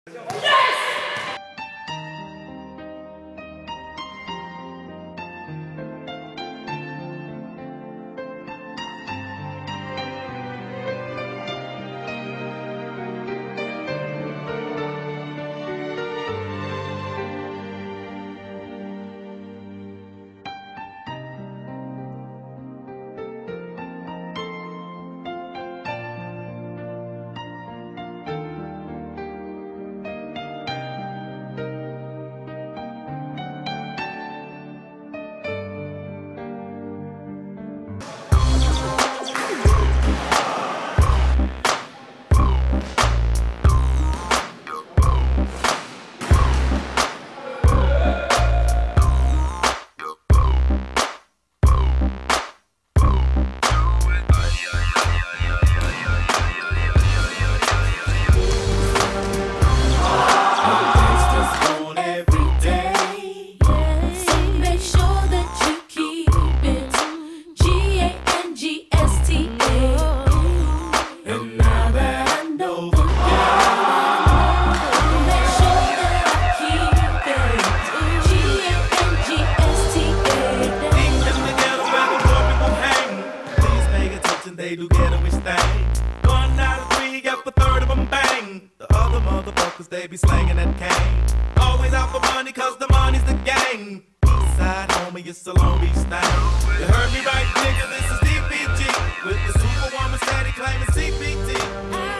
They do ghetto-ish thing. 1 out of 3, yep, a third of them bang. The other motherfuckers, they be slanging that cane. Always out for money, cause the money's the gang. Eastside, homie, it's a Long Beach thing. You heard me right, nigga, this is DPG. With the superwoman steady claiming CPT.